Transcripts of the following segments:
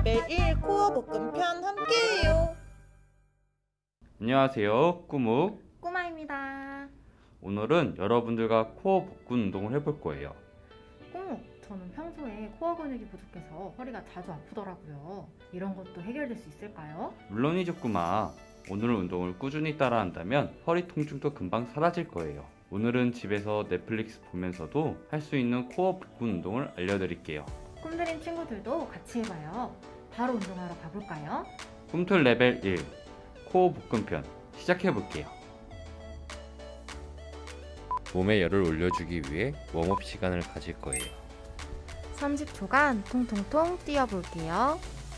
레벨 1 코어 복근편 함께해요. 안녕하세요, 꾸묵 꼬마입니다. 오늘은 여러분들과 코어 복근 운동을 해볼 거예요. 저는 평소에 코어 근육이 부족해서 허리가 자주 아프더라고요. 이런 것도 해결될 수 있을까요? 물론이죠, 꾸마. 오늘 운동을 꾸준히 따라한다면 허리 통증도 금방 사라질 거예요. 오늘은 집에서 넷플릭스 보면서도 할 수 있는 코어 복근 운동을 알려드릴게요. 꿈드림 친구들도 같이 해봐요. 바로 운동하러 가볼까요? 꿈틀 레벨 1 코어 복근편 시작해볼게요. 몸에 열을 올려주기 위해 웜업 시간을 가질 거예요. 30초간 통통통 뛰어볼게요.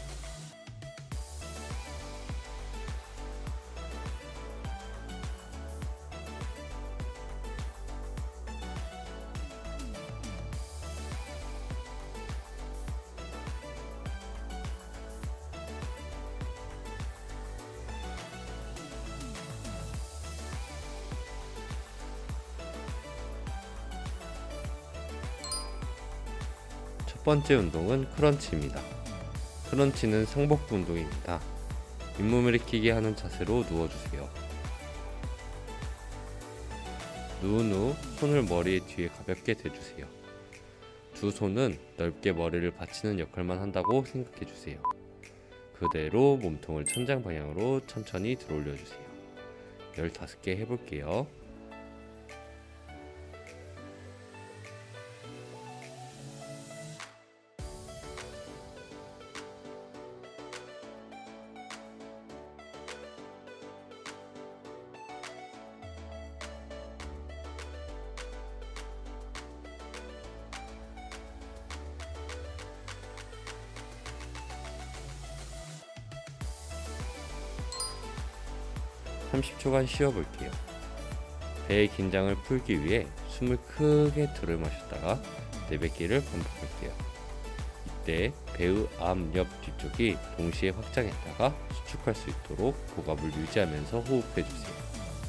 첫 번째 운동은 크런치입니다. 크런치는 상복부 운동입니다. 잇몸을 일으키게 하는 자세로 누워주세요. 누운 후 손을 머리 뒤에 가볍게 대주세요. 두 손은 넓게 머리를 받치는 역할만 한다고 생각해주세요. 그대로 몸통을 천장 방향으로 천천히 들어올려주세요. 15개 해볼게요. (30초간) 쉬어볼게요. 배의 긴장을 풀기 위해 숨을 크게 들어 마셨다가 내뱉기를 반복할게요. 이때 배의 앞, 옆, 뒤쪽이 동시에 확장했다가 수축할 수 있도록 고갑을 유지하면서 호흡해주세요.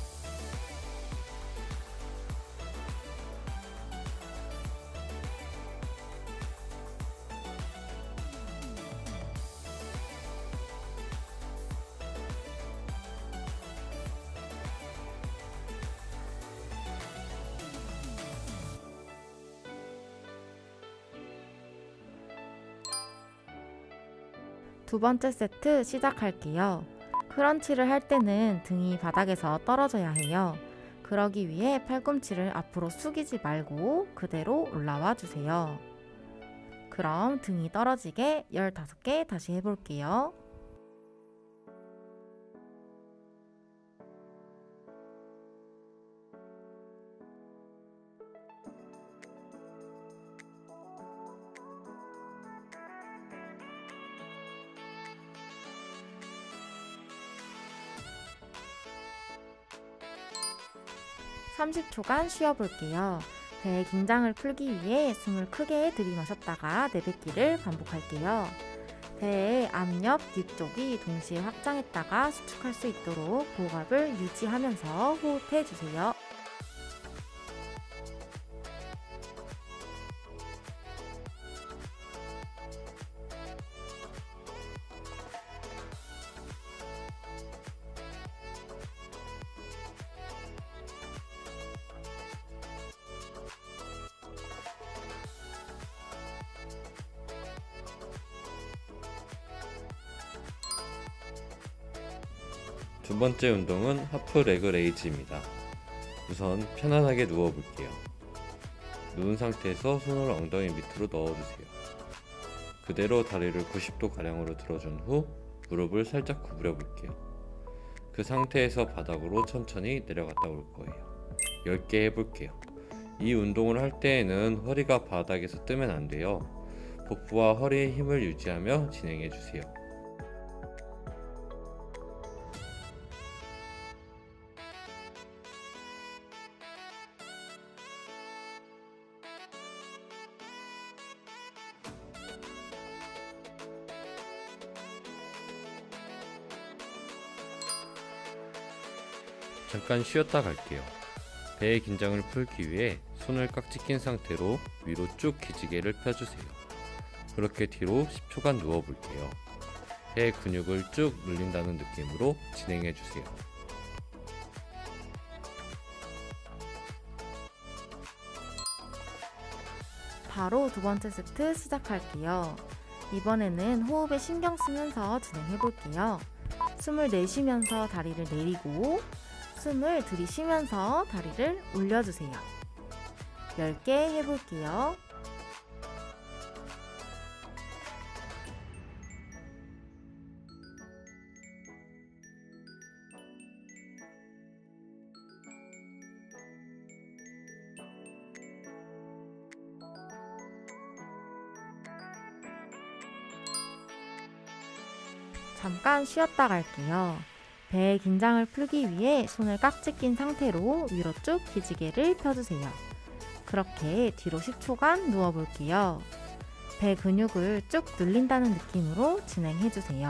두 번째 세트 시작할게요. 크런치를 할 때는 등이 바닥에서 떨어져야 해요. 그러기 위해 팔꿈치를 앞으로 숙이지 말고 그대로 올라와 주세요. 그럼 등이 떨어지게 15개 다시 해볼게요. (30초간) 쉬어볼게요. 배의 긴장을 풀기 위해 숨을 크게 들이마셨다가 내뱉기를 반복할게요. 배의 앞, 옆, 뒤쪽이 동시에 확장했다가 수축할 수 있도록 고갑을 유지하면서 호흡해주세요. 두 번째 운동은 하프 레그 레이즈입니다. 우선 편안하게 누워볼게요. 누운 상태에서 손을 엉덩이 밑으로 넣어주세요. 그대로 다리를 90도 가량으로 들어준 후 무릎을 살짝 구부려 볼게요. 그 상태에서 바닥으로 천천히 내려갔다 올 거예요. 10개 해볼게요. 이 운동을 할 때에는 허리가 바닥에서 뜨면 안 돼요. 복부와 허리의 힘을 유지하며 진행해주세요. 잠깐 쉬었다 갈게요. 배의 긴장을 풀기 위해 손을 깍지 낀 상태로 위로 쭉 기지개를 펴주세요. 그렇게 뒤로 10초간 누워볼게요. 배 근육을 쭉 늘린다는 느낌으로 진행해주세요. 바로 두 번째 세트 시작할게요. 이번에는 호흡에 신경 쓰면서 진행해 볼게요. 숨을 내쉬면서 다리를 내리고 숨을 들이쉬면서 다리를 올려주세요. 10개 해볼게요. 잠깐 쉬었다 갈게요. 배의 긴장을 풀기 위해 손을 깍지 낀 상태로 위로 쭉 기지개를 펴주세요. 그렇게 뒤로 10초간 누워볼게요. 배 근육을 쭉 늘린다는 느낌으로 진행해주세요.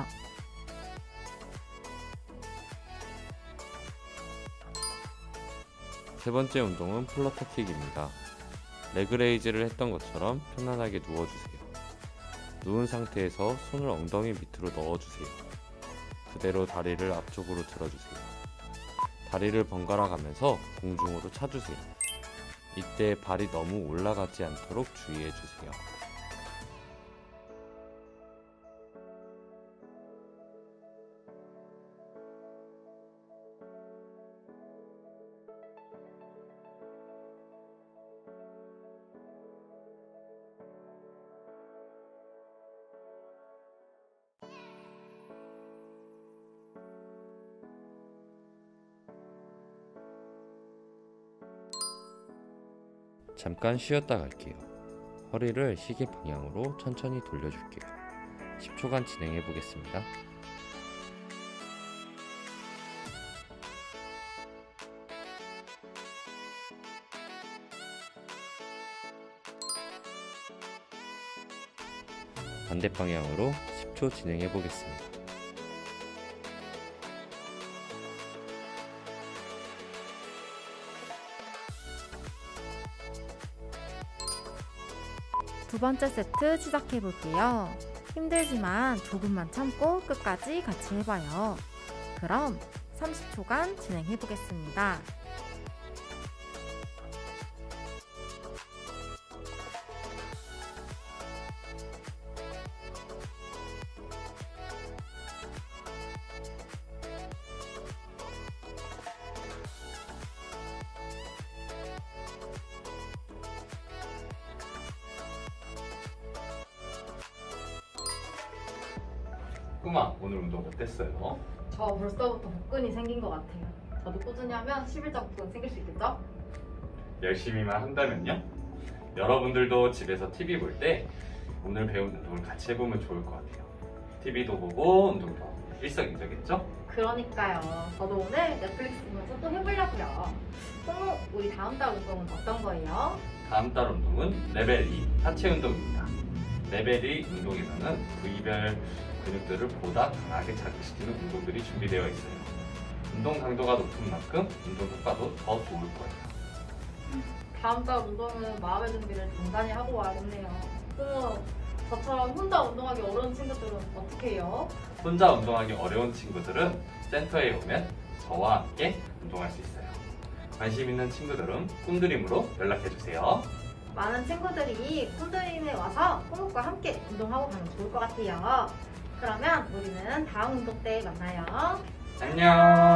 세 번째 운동은 플러터 킥입니다. 레그레이즈를 했던 것처럼 편안하게 누워주세요. 누운 상태에서 손을 엉덩이 밑으로 넣어주세요. 그대로 다리를 앞쪽으로 들어주세요. 다리를 번갈아 가면서 공중으로 차주세요. 이때 발이 너무 올라가지 않도록 주의해주세요. 잠깐 쉬었다 갈게요. 허리를 시계 방향으로 천천히 돌려줄게요. 10초간 진행해 보겠습니다. 반대 방향으로 10초 진행해 보겠습니다. 두 번째 세트 시작해 볼게요. 힘들지만 조금만 참고 끝까지 같이 해봐요. 그럼 30초간 진행해 보겠습니다. 꼬마, 오늘 운동 어땠어요? 저 벌써부터 복근이 생긴 것 같아요. 저도 꾸준히 하면 11자 복근 생길 수 있겠죠? 열심히만 한다면요? 여러분들도 집에서 TV 볼 때 오늘 배운 운동을 같이 해보면 좋을 것 같아요. TV도 보고 운동도 하고 일석이조겠죠? 그러니까요. 저도 오늘 넷플릭스 보면서 또 해보려고요. 그럼 우리 다음 달 운동은 어떤 거예요? 다음 달 운동은 레벨 2 하체 운동입니다. 레벨 2 운동에서는 부위별 근육들을 보다 강하게 자극시키는 운동들이 준비되어 있어요. 운동 강도가 높은 만큼 운동 효과도 더 좋을 거예요. 다음 달 운동은 마음의 준비를 단단히 하고 와야겠네요. 그럼 저처럼 혼자 운동하기 어려운 친구들은 어떻게 해요? 혼자 운동하기 어려운 친구들은 센터에 오면 저와 함께 운동할 수 있어요. 관심 있는 친구들은 꿈드림으로 연락해주세요. 많은 친구들이 콘드림에 와서 꿈목과 함께 운동하고 가면 좋을 것 같아요. 그러면 우리는 다음 운동 때 만나요. 안녕.